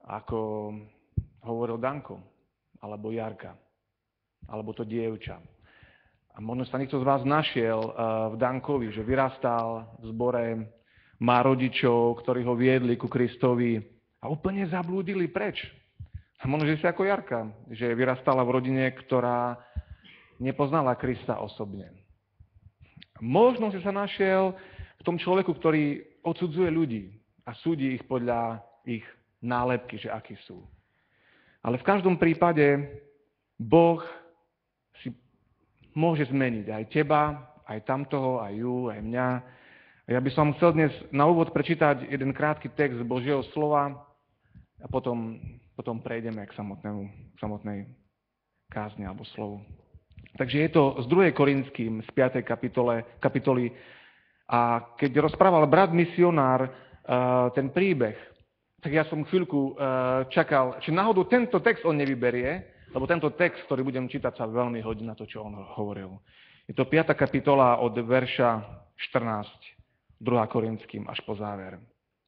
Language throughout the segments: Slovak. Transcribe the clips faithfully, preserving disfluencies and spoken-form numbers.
ako hovoril Danko, alebo Jarka, alebo to dievča. A možno sa niekto z vás našiel v Dankovi, že vyrastal v zbore, má rodičov, ktorí ho viedli ku Kristovi a úplne zablúdili preč. A možno, že si ako Jarka, že vyrastala v rodine, ktorá nepoznala Krista osobne. Možno si sa našiel v tom človeku, ktorý odsudzuje ľudí a súdi ich podľa ich nálepky, že akí sú. Ale v každom prípade Boh si môže zmeniť aj teba, aj tamtoho, aj ju, aj mňa. A ja by som chcel dnes na úvod prečítať jeden krátky text z Božieho slova a potom, potom prejdeme k, samotnému, k samotnej kázni alebo slovu. Takže je to z druhej Korinským, z piatej kapitole, kapitoly. A keď rozprával brat misionár uh, ten príbeh, tak ja som chvíľku uh, čakal, či náhodou tento text on nevyberie, lebo tento text, ktorý budem čítať, sa veľmi hodí na to, čo on hovoril. Je to piata kapitola od verša štrnásť, druhá Korinským, až po záver.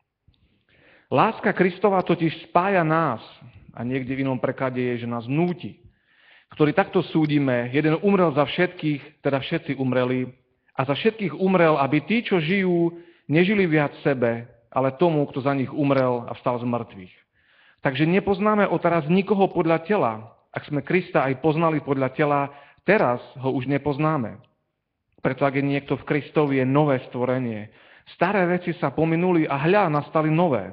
Láska Kristova totiž spája nás, a niekde v inom preklade je, že nás núti, ktorí takto súdime, jeden umrel za všetkých, teda všetci umreli, a za všetkých umrel, aby tí, čo žijú, nežili viac sebe, ale tomu, kto za nich umrel a vstal z mŕtvych. Takže nepoznáme odteraz nikoho podľa tela. Ak sme Krista aj poznali podľa tela, teraz ho už nepoznáme. Preto ak je niekto v Kristovi, je nové stvorenie. Staré veci sa pominuli a hľa, nastali nové.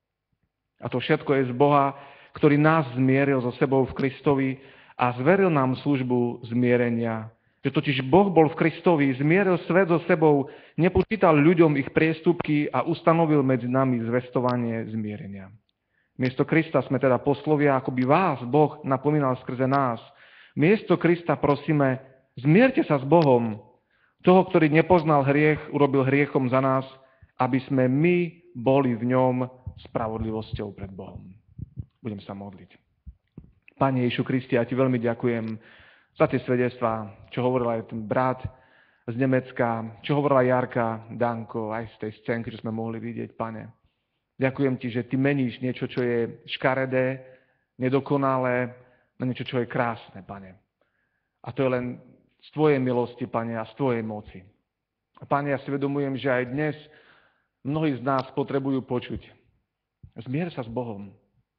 A to všetko je z Boha, ktorý nás zmieril so sebou v Kristovi a zveril nám službu zmierenia. Že totiž Boh bol v Kristovi, zmieril svet so sebou, nepočítal ľuďom ich priestupky a ustanovil medzi nami zvestovanie zmierenia. Miesto Krista sme teda poslovia, ako by vás Boh napomínal skrze nás. Miesto Krista prosíme, zmierte sa s Bohom. Toho, ktorý nepoznal hriech, urobil hriechom za nás, aby sme my boli v ňom spravodlivosťou pred Bohom. Budem sa modliť. Pane Ježišu Kristi, ja ti veľmi ďakujem za tie svedectvá, čo hovoril aj ten brat z Nemecka, čo hovorila Jarka, Danko, aj z tej scénky, čo sme mohli vidieť, Pane. Ďakujem ti, že ty meníš niečo, čo je škaredé, nedokonalé, na niečo, čo je krásne, Pane. A to je len z tvojej milosti, Pane, a z tvojej moci. A Pane, ja si vedomujem, že aj dnes mnohí z nás potrebujú počuť. Zmier sa s Bohom.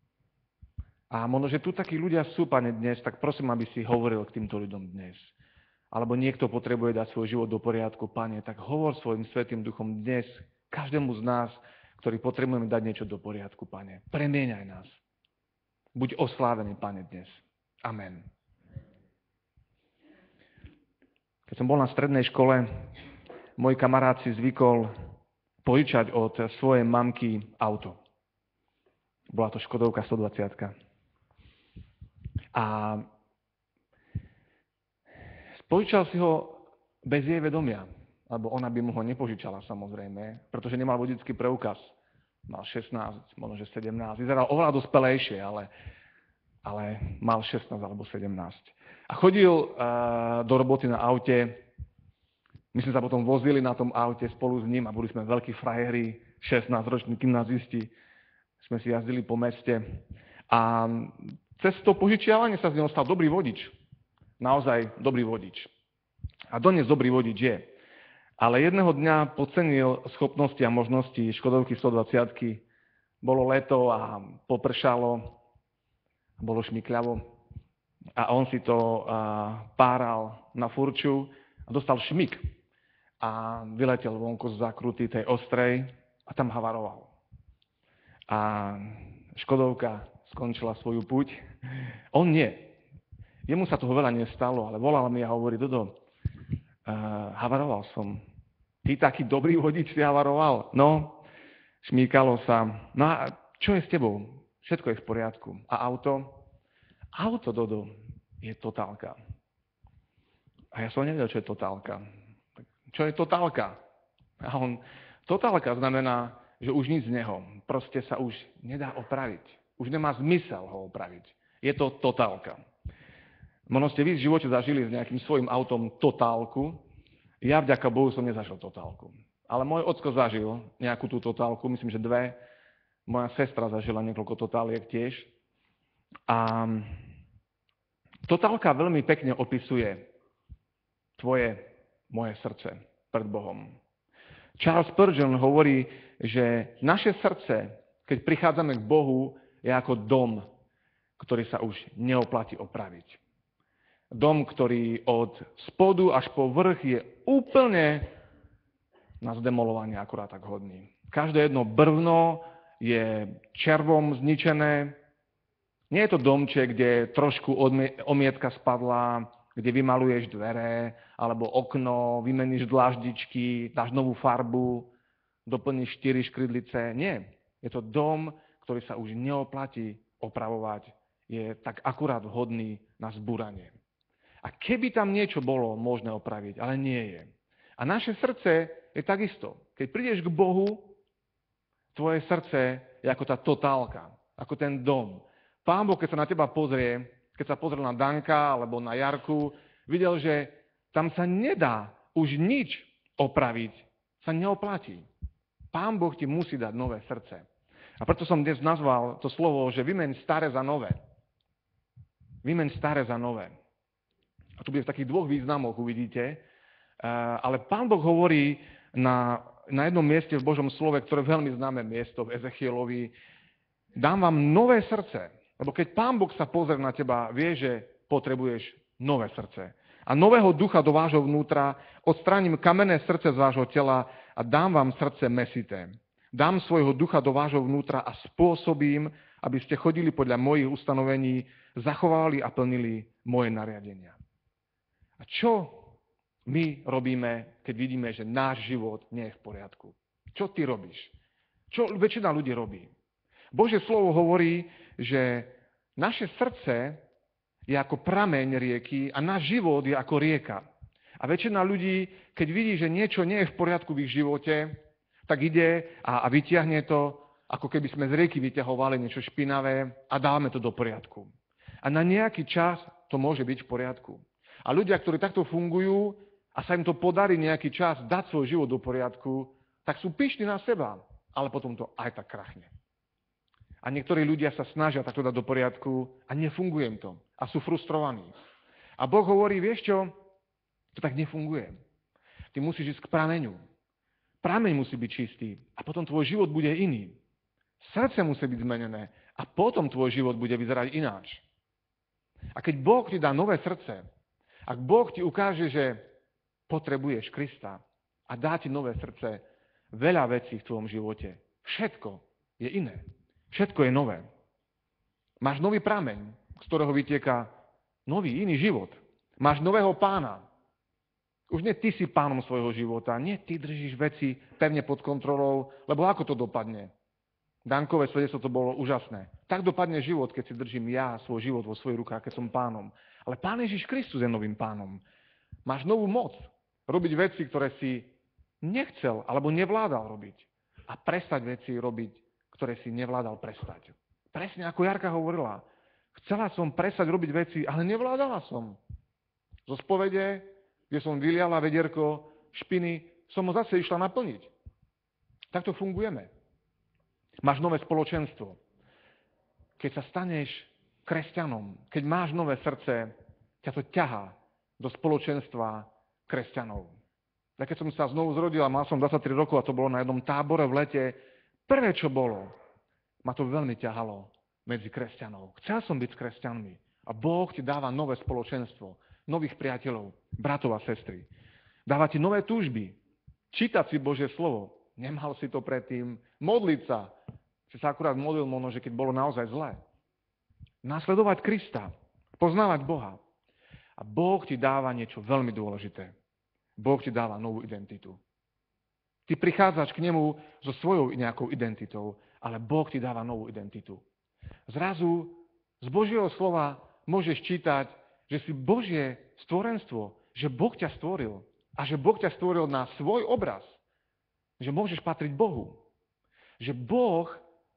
A možno, že tu takí ľudia sú, Pane, dnes, tak prosím, aby si hovoril k týmto ľuďom dnes. Alebo niekto potrebuje dať svoj život do poriadku, Pane, tak hovor svojim Svätým Duchom dnes každému z nás, ktorý potrebujeme dať niečo do poriadku, Pane. Premieňaj nás. Buď oslávený, Pane, dnes. Amen. Keď som bol na strednej škole, môj kamarát si zvykol požičať od svojej mamky auto. Bola to Škodovka stodvadsať. A požičal si ho bez jej vedomia, lebo ona by mu ho nepožičala, samozrejme, pretože nemal vodický preukaz. Mal šestnásť, možno že sedemnásť. Vyzeral oveľa dospelejšie, ale, ale mal šestnásť alebo sedemnásť. A chodil uh, do roboty na aute. My sme sa potom vozili na tom aute spolu s ním a boli sme veľkí frajeri, šestnásťroční gymnazisti. Sme si jazdili po meste. A cez to požičiavanie sa z neho stal dobrý vodič. Naozaj dobrý vodič. A dodnes dobrý vodič je. Ale jedného dňa podcenil schopnosti a možnosti Škodovky stodvadsať. Bolo leto a popršalo, bolo šmykľavo. A on si to uh, páral na furču a dostal šmyk. A vyletel vonku z zakruty tej ostrej a tam havaroval. A Škodovka skončila svoju púť. On nie. Jemu sa toho veľa nestalo, ale volal mi a hovorí, Dodo, uh, havaroval som. Ty taký dobrý vodič si havaroval? No, šmíkalo sa. No a čo je s tebou? Všetko je v poriadku. A auto? Auto, Dodo, je totálka. A ja som nevedel, čo je totálka. Čo je totálka? A on, totálka znamená, že už nič z neho. Proste sa už nedá opraviť. Už nemá zmysel ho opraviť. Je to totálka. Možno ste vy v živote zažili s nejakým svojím autom totálku. Ja vďaka Bohu som nezažil totálku. Ale môj ocko zažil nejakú tú totálku, myslím, že dve. Moja sestra zažila niekoľko totáliek tiež. A totálka veľmi pekne opisuje tvoje, moje srdce pred Bohom. Charles Spurgeon hovorí, že naše srdce, keď prichádzame k Bohu, je ako dom, ktorý sa už neoplatí opraviť. Dom, ktorý od spodu až po vrch je úplne na zdemolovanie akurát tak hodný. Každé jedno brvno je červom zničené. Nie je to domček, kde trošku omietka spadla, kde vymaluješ dvere, alebo okno, vymeníš dláždičky, dáš novú farbu, doplníš štyri škrydlice. Nie. Je to dom, ktorý sa už neoplatí opravovať. Je tak akurát vhodný na zbúranie. A keby tam niečo bolo možné opraviť, ale nie je. A naše srdce je takisto. Keď prídeš k Bohu, tvoje srdce je ako tá totálka, ako ten dom. Pán Boh, keď sa na teba pozrie, keď sa pozrel na Danka alebo na Jarku, videl, že tam sa nedá už nič opraviť, sa neoplatí. Pán Boh ti musí dať nové srdce. A preto som dnes nazval to slovo, že vymeň staré za nové. Vymeň staré za nové. A tu bude v takých dvoch významoch, uvidíte. Ale Pán Boh hovorí na, na jednom mieste v Božom slove, ktoré je veľmi známe miesto v Ezechielovi, dám vám nové srdce. Lebo keď Pán Boh sa pozrie na teba, vie, že potrebuješ nové srdce. A nového ducha do vášho vnútra, odstránim kamenné srdce z vášho tela a dám vám srdce mesité. Dám svojho ducha do vášho vnútra a spôsobím, aby ste chodili podľa mojich ustanovení, zachovali a plnili moje nariadenia. A čo my robíme, keď vidíme, že náš život nie je v poriadku? Čo ty robíš? Čo väčšina ľudí robí? Božie slovo hovorí, že naše srdce je ako prameň rieky a náš život je ako rieka. A väčšina ľudí, keď vidí, že niečo nie je v poriadku v ich živote, tak ide a, a vyťahne to, ako keby sme z rieky vyťahovali niečo špinavé a dávame to do poriadku. A na nejaký čas to môže byť v poriadku. A ľudia, ktorí takto fungujú a sa im to podarí nejaký čas dať svoj život do poriadku, tak sú pyšní na seba, ale potom to aj tak krachne. A niektorí ľudia sa snažia takto dať do poriadku a nefunguje im to. A sú frustrovaní. A Boh hovorí, vieš čo, to tak nefunguje. Ty musíš ísť k prameňu. Prameň musí byť čistý a potom tvoj život bude iný. Srdce musí byť zmenené a potom tvoj život bude vyzerať ináč. A keď Boh ti dá nové srdce, ak Boh ti ukáže, že potrebuješ Krista a dá ti nové srdce, veľa vecí v tvojom živote, všetko je iné. Všetko je nové. Máš nový prameň, z ktorého vytieka nový, iný život. Máš nového pána. Už nie ty si pánom svojho života, nie ty držíš veci pevne pod kontrolou, lebo ako to dopadne? Dankové svedectvo to bolo úžasné. Tak dopadne život, keď si držím ja svoj život vo svojich rukách, keď som pánom. Ale Pán Ježiš Kristus je novým pánom. Máš novú moc robiť veci, ktoré si nechcel alebo nevládal robiť. A prestať veci robiť, ktoré si nevládal prestať. Presne ako Jarka hovorila. Chcela som prestať robiť veci, ale nevládala som. Zo spovede, kde som vyliala vedierko špiny, som ho zase išla naplniť. Takto fungujeme. Máš nové spoločenstvo. Keď sa staneš kresťanom, keď máš nové srdce, ťa to ťahá do spoločenstva kresťanov. Tak keď som sa znovu zrodila, mal som dvadsaťtri rokov a to bolo na jednom tábore v lete, prvé, čo bolo, ma to veľmi ťahalo medzi kresťanov. Chcel som byť s kresťanmi. A Boh ti dáva nové spoločenstvo, nových priateľov, bratov a sestry. Dáva ti nové túžby. Čítať si Božie slovo. Nemal si to predtým. Modliť sa. Si sa akurát modlil možno, že keď bolo naozaj zlé. Nasledovať Krista. Poznávať Boha. A Boh ti dáva niečo veľmi dôležité. Boh ti dáva novú identitu. Ty prichádzaš k nemu so svojou nejakou identitou, ale Boh ti dáva novú identitu. Zrazu z Božieho slova môžeš čítať, že si Božie stvorenstvo, že Boh ťa stvoril a že Boh ťa stvoril na svoj obraz. Že môžeš patriť Bohu. Že Boh,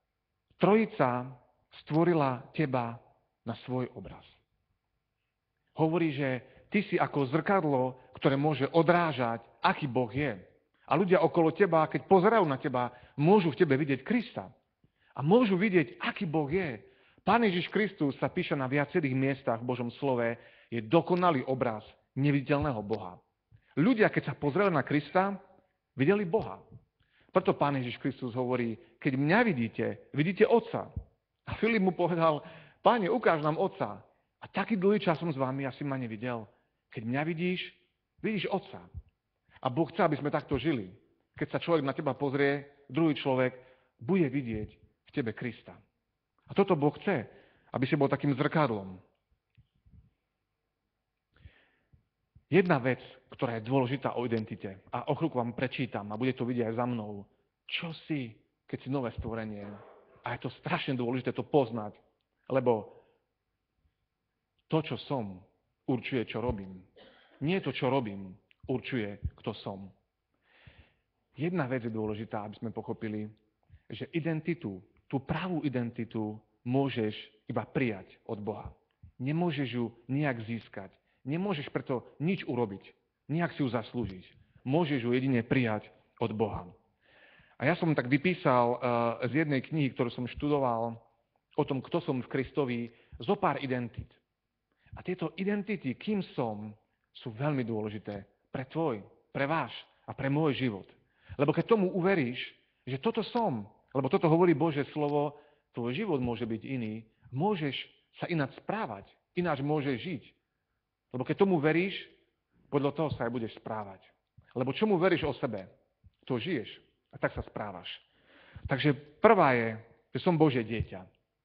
Trojica, stvorila teba na svoj obraz. Hovorí, že ty si ako zrkadlo, ktoré môže odrážať, aký Boh je. A ľudia okolo teba, keď pozerajú na teba, môžu v tebe vidieť Krista. A môžu vidieť, aký Boh je. Pán Ježiš Kristus sa píše na viacerých miestach v Božom slove, je dokonalý obraz neviditeľného Boha. Ľudia, keď sa pozreli na Krista, videli Boha. Preto Pán Ježiš Kristus hovorí, keď mňa vidíte, vidíte Otca. A Filip mu povedal, Páne, ukáž nám Otca. A taký dlhý čas som s vami, asi ma nevidel. Keď mňa vidíš, vidíš Otca. A Boh chce, aby sme takto žili. Keď sa človek na teba pozrie, druhý človek bude vidieť v tebe Krista. A toto Boh chce, aby si bol takým zrkadlom. Jedna vec, ktorá je dôležitá o identite, a o chvíľku vám prečítam a bude to vidieť aj za mnou. Čo si, keď si nové stvorenie? A je to strašne dôležité to poznať, lebo to, čo som, určuje, čo robím. Nie to, čo robím, určuje, kto som. Jedna vec je dôležitá, aby sme pochopili, že identitu, tú pravú identitu môžeš iba prijať od Boha. Nemôžeš ju nejak získať. Nemôžeš preto nič urobiť. Nejak si ju zaslúžiť. Môžeš ju jedine prijať od Boha. A ja som tak vypísal uh, z jednej knihy, ktorú som študoval, o tom, kto som v Kristovi, zo pár identít. A tieto identity, kým som, sú veľmi dôležité pre tvoj, pre váš a pre môj život. Lebo keď tomu uveríš, že toto som, lebo toto hovorí Božie slovo, tvoj život môže byť iný, môžeš sa ináč správať, ináč môžeš žiť. Lebo keď tomu veríš, podľa toho sa aj budeš správať. Lebo čomu veríš o sebe, to žiješ a tak sa správaš. Takže prvá je, že som Božie dieťa.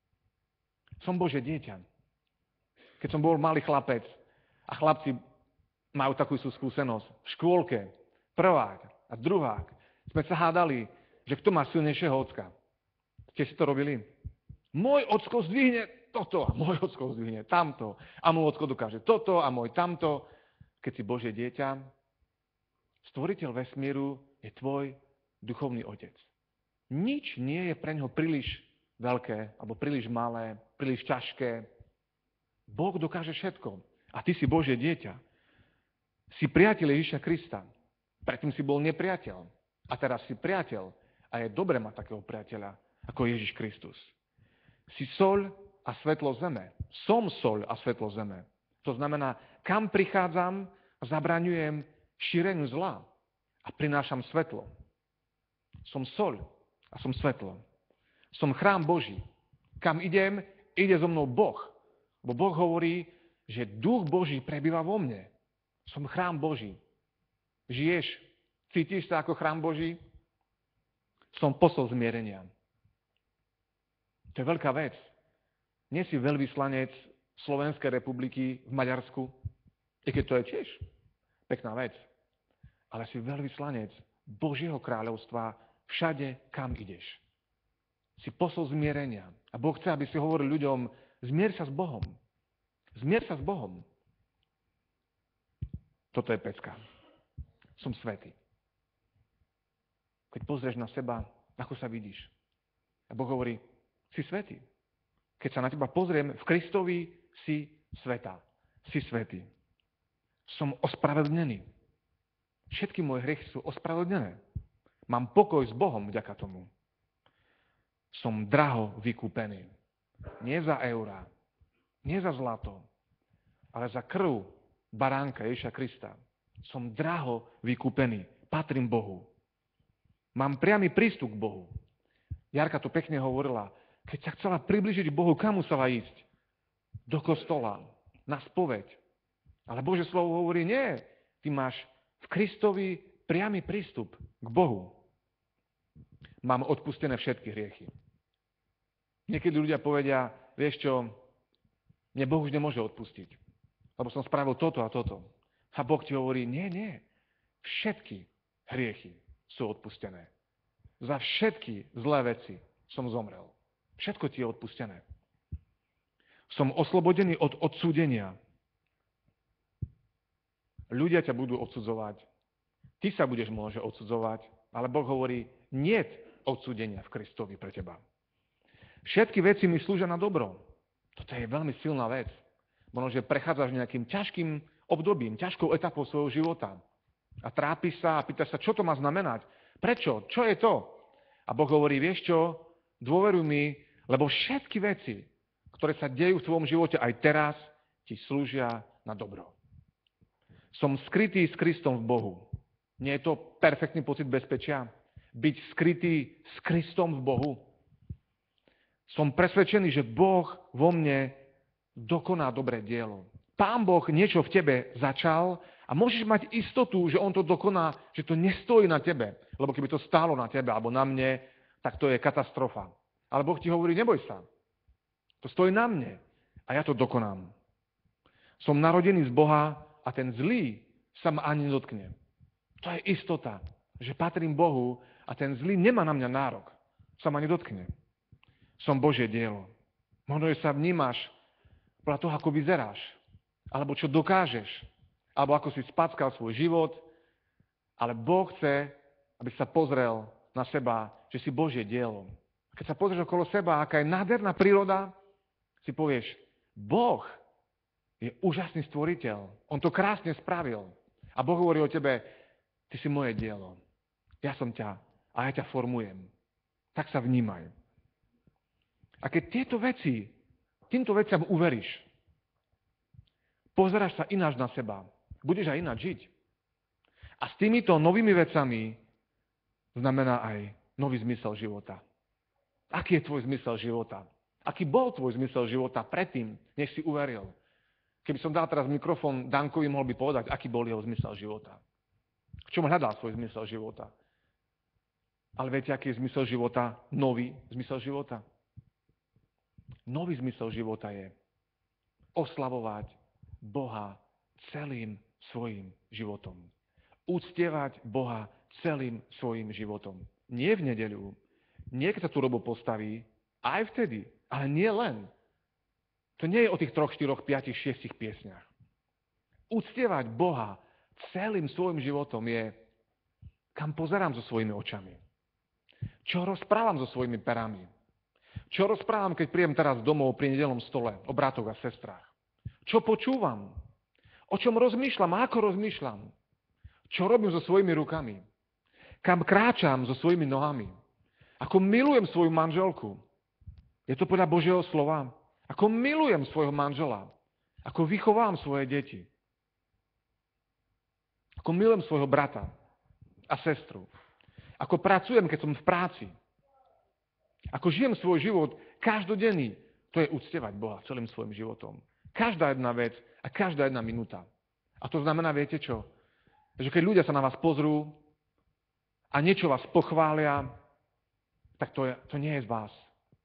Som Božie dieťa. Keď som bol malý chlapec a chlapci majú takú sú skúsenosť v škôlke, prvák a druhák, sme sa hádali, že kto má silnejšieho ocka. Ste si to robili? Môj ocko zdvihne toto a môj ocko zdvihne tamto a môj ocko dokáže toto a môj tamto. Keď si Božie dieťa, stvoriteľ vesmíru je tvoj duchovný otec. Nič nie je pre neho príliš veľké alebo príliš malé, príliš ťažké. Boh dokáže všetko. A ty si Božie dieťa. Si priateľ Ježiša Krista. Predtým si bol nepriateľ. A teraz si priateľ. A je dobre mať takého priateľa ako Ježiš Kristus. Si soľ a svetlo zeme. Som soľ a svetlo zeme. To znamená, kam prichádzam, zabraňujem šíreniu zla a prinášam svetlo. Som soľ a som svetlo. Som chrám Boží. Kam idem, ide so mnou Boh. Bo Boh hovorí, že duch Boží prebýva vo mne. Som chrám Boží. Žiješ, cítiš sa ako chrám Boží? Som posol zmierenia. To je veľká vec. Nie si veľvyslanec Slovenskej republiky v Maďarsku, i keď to je tiež pekná vec. Ale si veľvyslanec Božieho kráľovstva všade, kam ideš. Si posol zmierenia. A Boh chce, aby si hovoril ľuďom, zmier sa s Bohom. Zmier sa s Bohom. Toto je pecka. Som svätý. Keď pozrieš na seba, ako sa vidíš. A Boh hovorí, si svätý. Keď sa na teba pozriem, v Kristovi si svätá. Si svätý. Som ospravedlnený. Všetky moje hriechy sú ospravedlnené. Mám pokoj s Bohom vďaka tomu. Som draho vykúpený. Nie za eurá, nie za zlato, ale za krv baránka Ježiša Krista. Som draho vykúpený. Patrím Bohu. Mám priamy prístup k Bohu. Jarka to pekne hovorila. Keď sa chcela priblížiť Bohu, kam musela ísť? Do kostola, na spoveď. Ale Božie slovo hovorí, nie. Ty máš v Kristovi priamy prístup k Bohu. Mám odpustené všetky hriechy. Niekedy ľudia povedia, vieš čo, mne Boh už nemôže odpustiť, lebo som spravil toto a toto. A Boh ti hovorí, nie, nie. Všetky hriechy sú odpustené. Za všetky zlé veci som zomrel. Všetko ti je odpustené. Som oslobodený od odsúdenia. Ľudia ťa budú odsudzovať. Ty sa budeš môže odsudzovať, ale Boh hovorí, niet odsúdenia v Kristovi pre teba. Všetky veci mi slúžia na dobro. Toto je veľmi silná vec. Možno, že prechádzaš nejakým ťažkým obdobím, ťažkou etapou svojho života. A trápiš sa a pýtaš sa, čo to má znamenať. Prečo? Čo je to? A Boh hovorí, vieš čo? Dôveruj mi, lebo všetky veci, ktoré sa dejú v tvojom živote aj teraz, ti slúžia na dobro. Som skrytý s Kristom v Bohu. Nie je to perfektný pocit bezpečia? Byť skrytý s Kristom v Bohu? Som presvedčený, že Boh vo mne dokoná dobré dielo. Pán Boh niečo v tebe začal a môžeš mať istotu, že on to dokoná, že to nestojí na tebe. Lebo keby to stálo na tebe alebo na mne, tak to je katastrofa. Ale Boh ti hovorí, neboj sa. To stojí na mne a ja to dokonám. Som narodený z Boha a ten zlý sa ma ani nedotkne. To je istota, že patrím Bohu a ten zlý nemá na mňa nárok. Sa ma nedotkne. Som Božie dielo. Možno, že sa vnímaš podľa toho, ako vyzeráš, alebo čo dokážeš, alebo ako si spackal svoj život, ale Boh chce, aby sa pozrel na seba, že si Božie dielo. Keď sa pozrieš okolo seba, aká je nádherná príroda, si povieš, Boh je úžasný stvoriteľ. On to krásne spravil. A Boh hovorí o tebe, ty si moje dielo. Ja som ťa a ja ťa formujem. Tak sa vnímaj. A keď tieto veci, týmto veciam uveríš, pozeráš sa ináč na seba, budeš aj ináč žiť. A s týmito novými vecami znamená aj nový zmysel života. Aký je tvoj zmysel života? Aký bol tvoj zmysel života predtým, než si uveril? Keby som dal teraz mikrofón Dankovi, mohol by povedať, aký bol jeho zmysel života. V čom hľadal svoj zmysel života? Ale viete, aký je zmysel života? Nový zmysel života? Nový zmysel života je oslavovať Boha celým svojim životom. Uctievať Boha celým svojim životom. Nie v nedeľu, nie keď sa tú robo postaví, aj vtedy, ale nie len. To nie je o tých troch, štyroch, piatich, šiestich piesňach. Uctievať Boha celým svojim životom je, kam pozerám so svojimi očami. Čo rozprávam so svojimi perami. Čo rozprávam, keď príjem teraz domov pri nedeľnom stole o bratoch a sestrách. Čo počúvam. O čom rozmýšľam a ako rozmýšľam. Čo robím so svojimi rukami. Kam kráčam so svojimi nohami. Ako milujem svoju manželku. Je to podľa Božieho slova. Ako milujem svojho manžela. Ako vychovám svoje deti. Ako milujem svojho brata a sestru. Ako pracujem, keď som v práci. Ako žijem svoj život každodenný. To je uctievať Boha celým svojim životom. Každá jedna vec a každá jedna minúta. A to znamená, viete čo? Že keď ľudia sa na vás pozrú a niečo vás pochvália, tak to, je, to nie je z vás.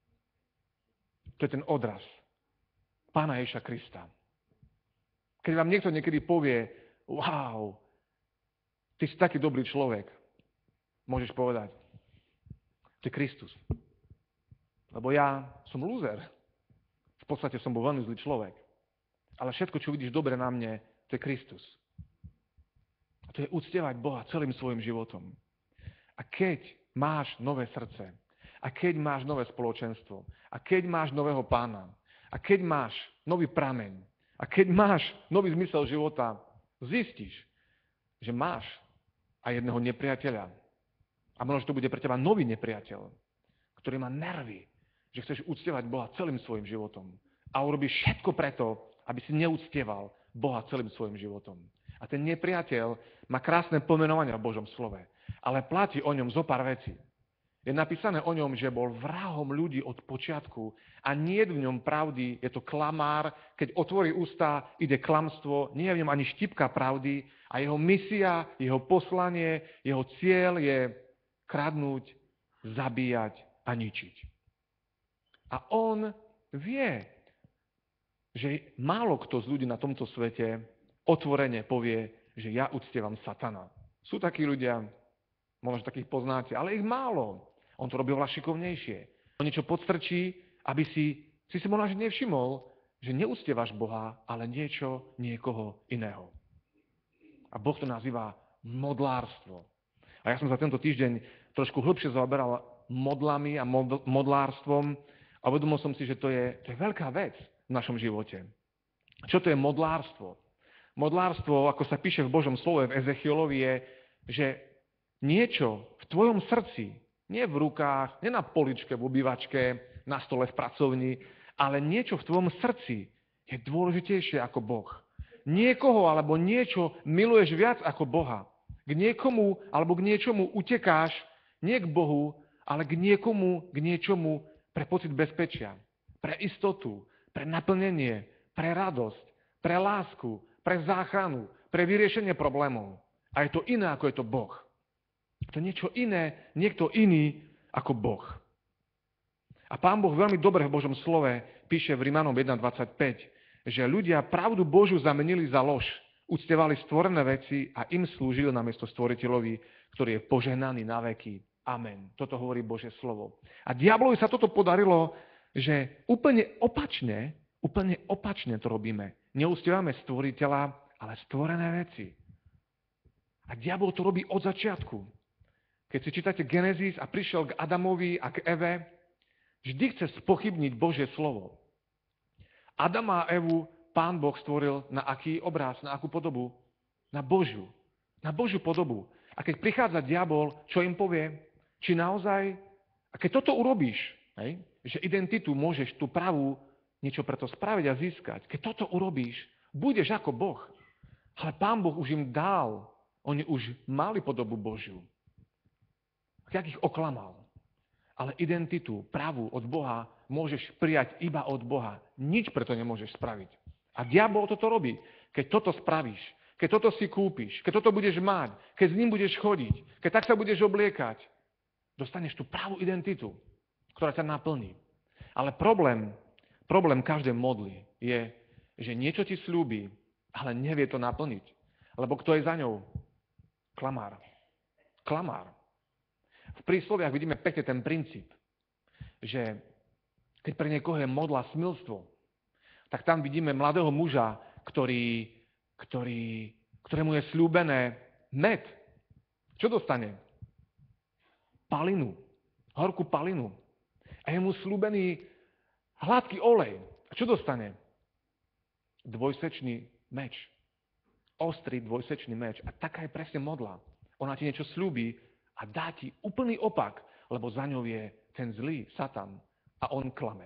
To je ten odraz Pána Ježiša Krista. Keď vám niekto niekedy povie, wow, ty si taký dobrý človek, môžeš povedať, to je Kristus. Lebo ja som lúzer. V podstate som bol veľmi zlý človek. Ale všetko, čo vidíš dobre na mne, to je Kristus. A to je uctievať Boha celým svojim životom. A keď máš nové srdce, a keď máš nové spoločenstvo, a keď máš nového Pána, a keď máš nový prameň, a keď máš nový zmysel života, zistíš, že máš aj jedného nepriateľa. A možno, že to bude pre teba nový nepriateľ, ktorý má nervy, že chceš uctievať Boha celým svojim životom. A urobíš všetko preto, aby si neúctieval Boha celým svojim životom. A ten nepriateľ má krásne pomenovania v Božom slove, ale platí o ňom zo pár vecí. Je napísané o ňom, že bol vrahom ľudí od počiatku a nie je v ňom pravdy, je to klamár, keď otvorí ústa, ide klamstvo, nie je v ňom ani štipka pravdy a jeho misia, jeho poslanie, jeho cieľ je kradnúť, zabíjať a ničiť. A on vie, že málo kto z ľudí na tomto svete otvorene povie, že ja uctievam satana. Sú takí ľudia, možno takých poznáte, ale ich málo. On to robil veľa šikovnejšie. On niečo podstrčí, aby si si, si možno nevšimol, že neúctievaš Boha, ale niečo, niekoho iného. A Boh to nazýva modlárstvo. A ja som za tento týždeň trošku hlbšie zaoberal modlami a mod, modlárstvom a uvedomil som si, že to je, to je veľká vec v našom živote. Čo to je modlárstvo? Modlárstvo, ako sa píše v Božom slove v Ezechielovi, je, že niečo v tvojom srdci, Nie v rukách, nie na poličke, v obývačke, na stole v pracovni, ale niečo v tvojom srdci je dôležitejšie ako Boh. Niekoho alebo niečo miluješ viac ako Boha. K niekomu alebo k niečomu utekáš, nie k Bohu, ale k niekomu, k niečomu pre pocit bezpečia, pre istotu, pre naplnenie, pre radosť, pre lásku, pre záchranu, pre vyriešenie problémov. A je to iné, ako je to Boh. To je niečo iné, niekto iný ako Boh. A Pán Boh veľmi dobre v Božom slove píše v Rimanom jeden dvadsaťpäť, že ľudia pravdu Božiu zamenili za lož, uctievali stvorené veci a im slúžili namiesto stvoriteľovi, ktorý je požehnaný na veky. Amen. Toto hovorí Božie slovo. A diablovi sa toto podarilo, že úplne opačne, úplne opačne to robíme. Neúctievame stvoriteľa, ale stvorené veci. A diabol to robí od začiatku. Keď si čítate Genesis a prišiel k Adamovi a k Eve, vždy chce spochybniť Božie slovo. Adama a Evu Pán Boh stvoril na aký obraz, na akú podobu? Na Božiu. Na Božiu podobu. A keď prichádza diabol, čo im povie? Či naozaj, a keď toto urobíš, hej, že identitu môžeš tú pravú niečo preto spraviť a získať, keď toto urobíš, budeš ako Boh. Ale Pán Boh už im dal, oni už mali podobu Božiu. Jak ich oklamal. Ale identitu, pravú od Boha, môžeš prijať iba od Boha. Nič preto nemôžeš spraviť. A diabol toto robí. Keď toto spravíš, keď toto si kúpiš, keď toto budeš mať, keď s ním budeš chodiť, keď tak sa budeš obliekať, dostaneš tú pravú identitu, ktorá ťa naplní. Ale problém, problém každej modly je, že niečo ti sľúbi, ale nevie to naplniť. Lebo kto je za ňou? Klamár. Klamár. V prísloviach vidíme pekne ten princíp, že keď pre niekoho je modla smilstvo, tak tam vidíme mladého muža, ktorý, ktorý, ktorému je sľúbené med. Čo dostane? Palinu. Horkú palinu. A je mu sľúbený hladký olej. A čo dostane? Dvojsečný meč. Ostrý dvojsečný meč. A taká je presne modla. Ona ti niečo sľúbi a dá ti úplný opak, lebo za ňou je ten zlý Satan a on klame.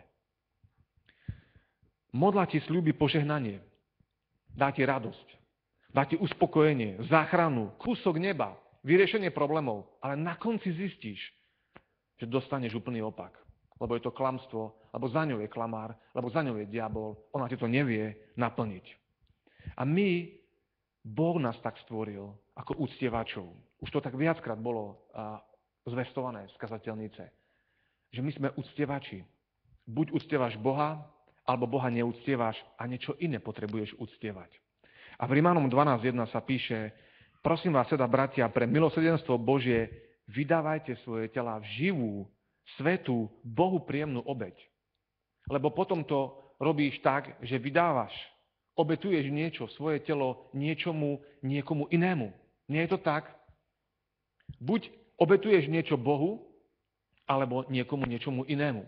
Modla ti sľúbi požehnanie, dá ti radosť, dá ti uspokojenie, záchranu, kúsok neba, vyriešenie problémov, ale na konci zistíš, že dostaneš úplný opak, lebo je to klamstvo, lebo za ňou je klamár, lebo za ňou je diabol, ona ti to nevie naplniť. A my, Boh nás tak stvoril ako uctievačov. Už to tak viackrát bolo a, zvestované z kazateľnice, že my sme uctievači. Buď uctievaš Boha, alebo Boha neúctievaš a niečo iné potrebuješ uctievať. A v Rimanom dvanásť jedna sa píše, prosím vás teda, bratia, pre milosrdenstvo Božie vydávajte svoje tela v živú, svätú, Bohu príjemnú obeť. Lebo potom to robíš tak, že vydávaš, obetuješ niečo, svoje telo niečomu, niekomu inému. Nie je to tak? Buď obetuješ niečo Bohu, alebo niekomu niečomu inému.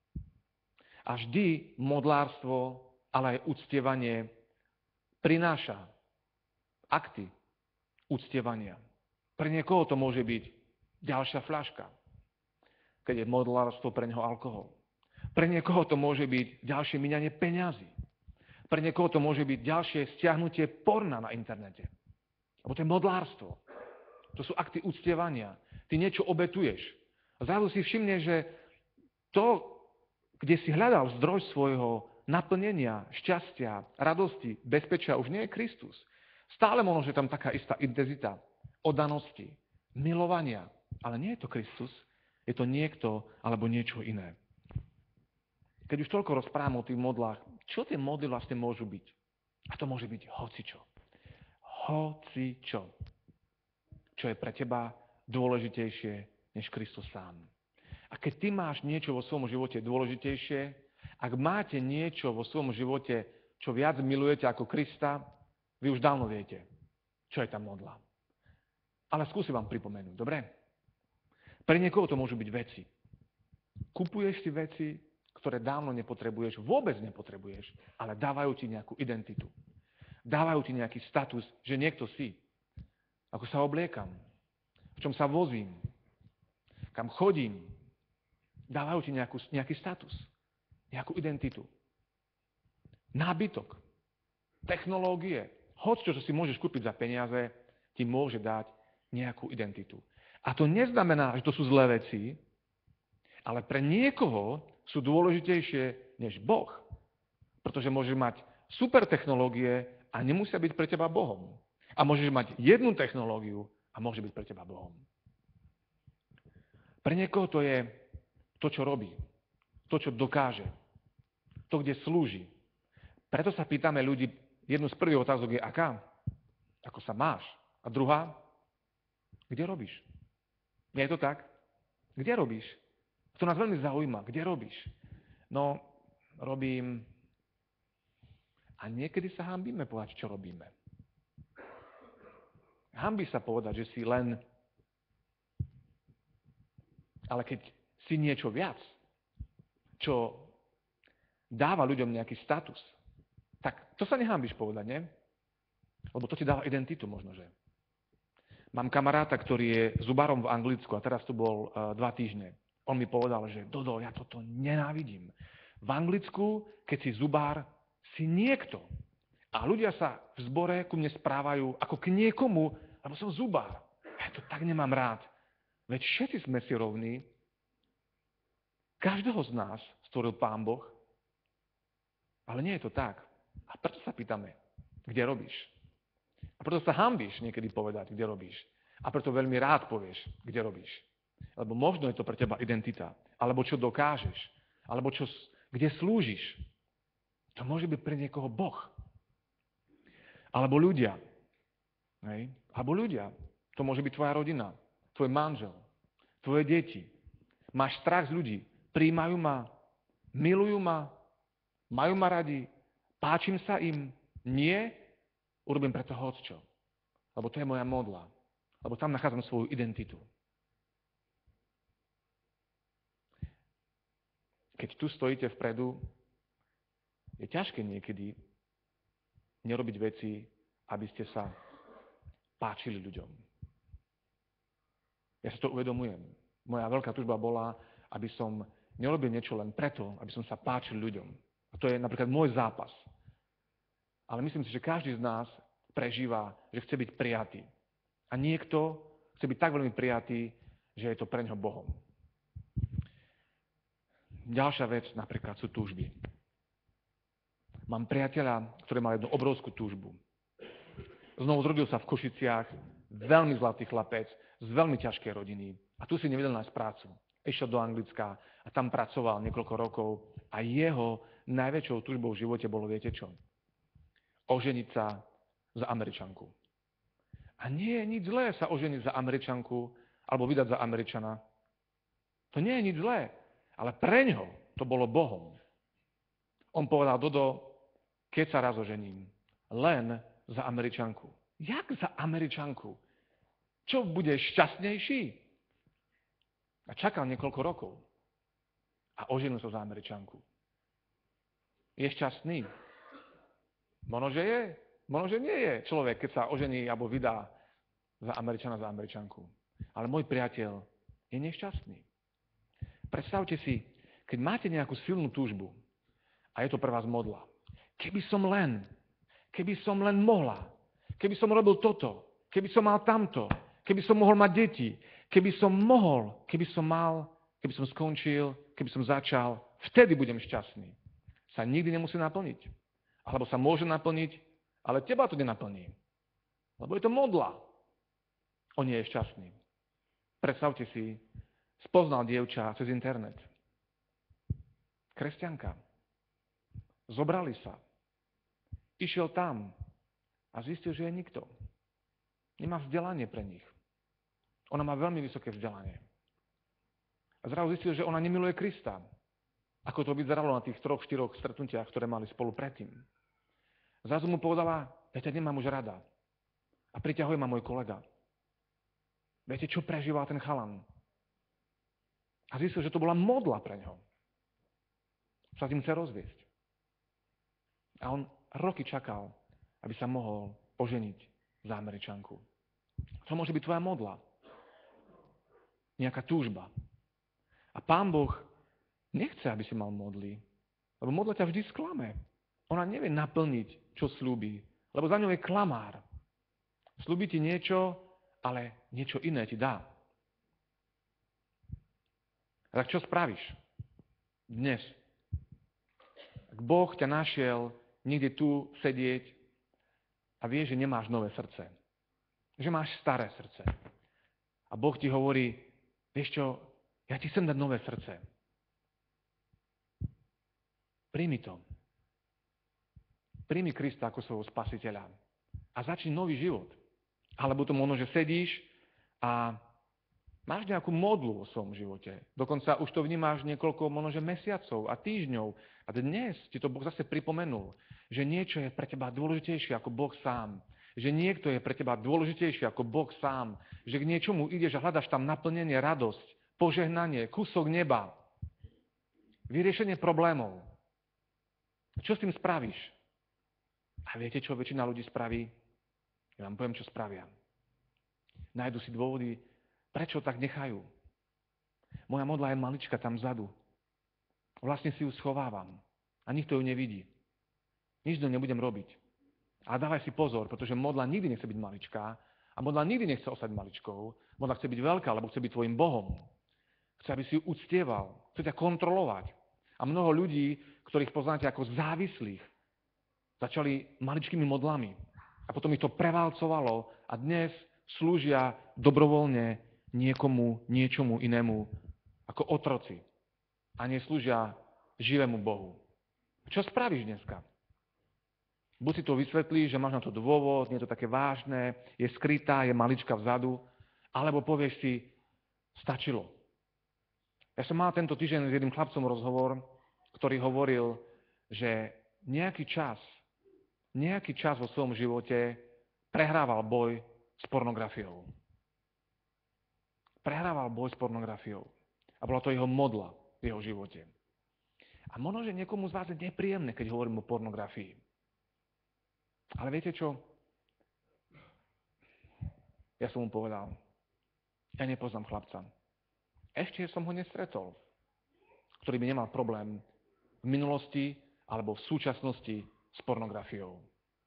A vždy modlárstvo, ale aj uctievanie prináša akty uctievania. Pre niekoho to môže byť ďalšia fľaška, keď je modlárstvo pre neho alkohol. Pre niekoho to môže byť ďalšie míňanie peňazí. Pre niekoho to môže byť ďalšie stiahnutie porna na internete. Lebo to je modlárstvo. To sú akty uctievania. Ty niečo obetuješ. A zrazu si všimne, že to, kde si hľadal zdroj svojho naplnenia, šťastia, radosti, bezpečia, už nie je Kristus. Stále možno, že tam taká istá intenzita oddanosti, milovania. Ale nie je to Kristus, je to niekto alebo niečo iné. Keď už toľko rozprávam o tých modlách, čo tie modly vlastne môžu byť? A to môže byť hocičo. Hocičo. Čo je pre teba dôležitejšie než Kristus sám. A keď ty máš niečo vo svojom živote dôležitejšie, ak máte niečo vo svojom živote, čo viac milujete ako Krista, vy už dávno viete, čo je tá modla. Ale skúsim vám pripomenúť, dobre? Pre niekoho to môžu byť veci. Kupuješ si veci, ktoré dávno nepotrebuješ, vôbec nepotrebuješ, ale dávajú ti nejakú identitu. Dávajú ti nejaký status, že niekto si. Ako sa obliekam, v čom sa vozím. kam chodím, dávajú ti nejakú, nejaký status, nejakú identitu. Nábytok, technológie, hoď čo, čo si môžeš kúpiť za peniaze, ti môže dať nejakú identitu. A to neznamená, že to sú zlé veci, ale pre niekoho sú dôležitejšie než Boh. Pretože môžeš mať super technológie a nemusia byť pre teba Bohom. A môžeš mať jednu technológiu a môže byť pre teba Bohom. Pre niekoho to je to, čo robí, to, čo dokáže, to, kde slúži. Preto sa pýtame ľudí, jednu z prvých otázok je, aká? Ako sa máš? A druhá, kde robíš? Nie je to tak? Kde robíš? To nás veľmi zaujíma. Kde robíš? No, robím... A niekedy sa hanbíme povedať, čo robíme. Hanbí sa povedať, že si len... Ale keď si niečo viac, čo dáva ľuďom nejaký status, tak to sa nehanbíš povedať, nie? Lebo to ti dáva identitu možno, že. Mám kamaráta, ktorý je zubárom v Anglicku a teraz tu bol uh, dva týždne. On mi povedal, že Dodo, ja toto nenávidím. V Anglicku, keď si zubár, si niekto. A ľudia sa v zbore ku mne správajú ako k niekomu, lebo som zubár. Ja to tak nemám rád. Veď všetci sme si rovní. Každého z nás stvoril Pán Boh. Ale nie je to tak. A preto sa pýtame, kde robíš? A preto sa hanbíš niekedy povedať, kde robíš. A preto veľmi rád povieš, kde robíš. Lebo možno je to pre teba identita. Alebo čo dokážeš. Alebo čo, kde slúžiš. To môže byť pre niekoho Boh. Alebo ľudia. Hej? Alebo ľudia. To môže byť tvoja rodina. Tvoj manžel. Tvoje deti. Máš strach z ľudí. Prijímajú ma. Milujú ma. Majú ma radi. Páčim sa im. Nie. Urobím preto hocčo. Lebo to je moja modla. Lebo tam nachádzam svoju identitu. Keď tu stojíte vpredu, je ťažké niekedy nerobiť veci, aby ste sa páčili ľuďom. Ja si to uvedomujem. Moja veľká túžba bola, aby som nerobil niečo len preto, aby som sa páčil ľuďom. A to je napríklad môj zápas. Ale myslím si, že každý z nás prežíva, že chce byť prijatý. A niekto chce byť tak veľmi prijatý, že je to pre ňoho Bohom. Ďalšia vec napríklad sú túžby. Mám priateľa, ktorý mal jednu obrovskú túžbu. Znovu zrodil sa v Košiciach, veľmi zlatý chlapec, z veľmi ťažkej rodiny. A tu si nevedel nájsť prácu. Išiel do Anglicka a tam pracoval niekoľko rokov a jeho najväčšou túžbou v živote bolo, viete čo? Oženiť sa za Američanku. A nie je nič zlé sa oženiť za Američanku alebo vydať za Američana. To nie je nič zlé, ale pre ňo to bolo Bohom. On povedal, Dodo, keď sa raz ožením, len za Američanku. Jak za Američanku? Čo, budeš šťastnejší? A čakal niekoľko rokov. A oženil sa za Američanku. Je šťastný? Možno, že je. Možno, že nie je človek, keď sa ožení alebo vydá za Američana, za Američanku. Ale môj priateľ je nešťastný. Predstavte si, keď máte nejakú silnú túžbu a je to pre vás modla. Keby som len, keby som len mohla, keby som robil toto, keby som mal tamto, keby som mohol mať deti, keby som mohol, keby som mal, keby som skončil, keby som začal, vtedy budem šťastný. Sa nikdy nemusí naplniť. Alebo sa môže naplniť, ale teba to nenaplní. Lebo je to modla. On nie je šťastný. Predstavte si, spoznal dievča cez internet. Kresťanka. Zobrali sa. Išiel tam a zistil, že je nikto. Nemá vzdelanie pre nich. Ona má veľmi vysoké vzdelanie. A zrazu zistil, že ona nemiluje Krista. Ako to vyzeralo na tých troch, štyroch stretnutiach, ktoré mali spolu predtým. Zrazu mu povedala, ja ťa nemám už rada. A priťahuje ma môj kolega. Viete, čo prežíval ten chalan? A zistil, že to bola modla pre ňo. Sa s ním chce rozviesť. A on roky čakal, aby sa mohol oženiť za Američanku. To môže byť tvoja modla. nejaká túžba. A Pán Boh nechce, aby si mal modly, lebo modla ťa vždy sklame. Ona nevie naplniť, čo sľúbi, lebo za ňou je klamár. Sľúbi ti niečo, ale niečo iné ti dá. A tak čo spravíš dnes? Ak Boh ťa našiel niekde tu sedieť a vie, že nemáš nové srdce, že máš staré srdce. A Boh ti hovorí, vieš čo, ja ti chcem dať nové srdce. Príjmi to. Príjmi Krista ako svojho spasiteľa a začni nový život. Alebo to možno, že sedíš a máš nejakú modlu vo svojom živote. Dokonca už to vnímáš niekoľko možno, že mesiacov a týždňov. A dnes ti to Boh zase pripomenul, že niečo je pre teba dôležitejšie ako Boh sám. Že niekto je pre teba dôležitejší ako Boh sám. Že k niečomu ideš a hľadaš tam naplnenie, radosť, požehnanie, kúsok neba, vyriešenie problémov. Čo s tým spravíš? A viete, čo väčšina ľudí spraví? Ja vám poviem, čo spravia. Nájdu si dôvody, prečo tak nechajú. Moja modla je malička tam vzadu. Vlastne si ju schovávam. A nikto ju nevidí. Nič to nebudem robiť. Ale dávaj si pozor, pretože modla nikdy nechce byť maličká a modla nikdy nechce ostať maličkou. Modla chce byť veľká, lebo chce byť tvojim Bohom. Chce, aby si ju uctieval. Chce ťa kontrolovať. A mnoho ľudí, ktorých poznáte ako závislých, začali maličkými modlami. A potom ich to prevalcovalo a dnes slúžia dobrovoľne niekomu, niečomu inému ako otroci. A neslúžia živému Bohu. Čo spravíš dneska? Buď si to vysvetlíš, že máš na to dôvod, nie je to také vážne, je skrytá, je malička vzadu, alebo povieš si, stačilo. Ja som mal tento týždeň s jedným chlapcom rozhovor, ktorý hovoril, že nejaký čas, nejaký čas vo svojom živote prehrával boj s pornografiou. Prehrával boj s pornografiou. A bola to jeho modla v jeho živote. A možno, že niekomu z vás je nepríjemné, keď hovorím o pornografii. Ale viete čo? Ja som mu povedal, ja nepoznám chlapca. Ešte som ho nestretol, ktorý by nemal problém v minulosti alebo v súčasnosti s pornografiou.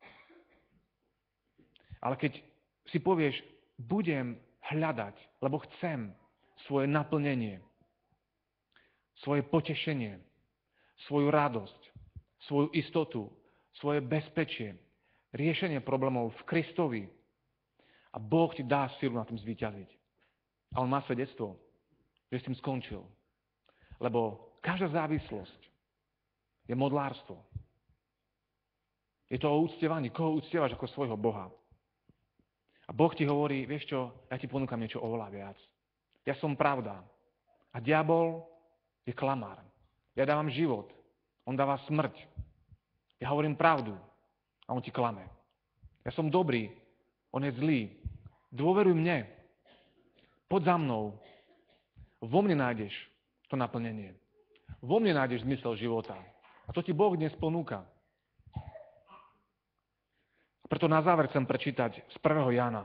Ale keď si povieš, budem hľadať, lebo chcem svoje naplnenie, svoje potešenie, svoju radosť, svoju istotu, svoje bezpečie, riešenie problémov v Kristovi a Boh ti dá silu na tým zvíťaziť. A on má svedectvo, že s tým skončil. Lebo každá závislosť je modlárstvo. Je to o uctievaní. Koho uctievaš ako svojho Boha? A Boh ti hovorí, vieš čo, ja ti ponúkam niečo oveľa viac. Ja som pravda. A diabol je klamár. Ja dávam život. On dáva smrť. Ja hovorím pravdu. A on ti klame. Ja som dobrý. On je zlý. Dôveruj mne. Poď za mnou. Vo mne nájdeš to naplnenie. Vo mne nájdeš zmysel života. A to ti Boh dnes ponúka. A preto na záver chcem prečítať z prvého Jána.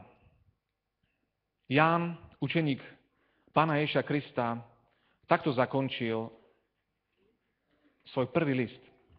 Ján, učeník Pána Ježiša Krista, takto zakončil svoj prvý list.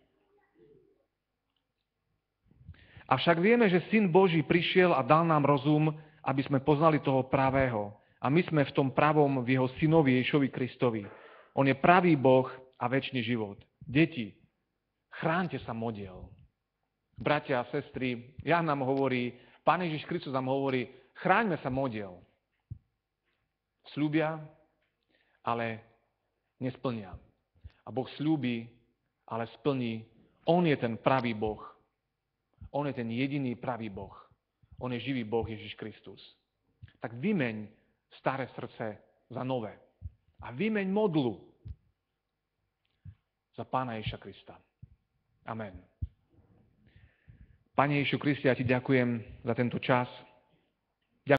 Avšak vieme, že Syn Boží prišiel a dal nám rozum, aby sme poznali toho pravého. A my sme v tom pravom v jeho Synovi Ježišovi Kristovi. On je pravý Boh a večný život. Deti, chránte sa modiel. Bratia a sestry, Ján nám hovorí, Pán Ježiš Kristus nám hovorí, chráňme sa modiel. Sľúbia, ale nesplnia. A Boh sľúbi, ale splní. On je ten pravý Boh. On je ten jediný pravý Boh. On je živý Boh Ježiš Kristus. Tak vymeň staré srdce za nové. A vymeň modlu za Pána Ježiša Krista. Amen. Pane Ježišu Kriste, ja ti ďakujem za tento čas.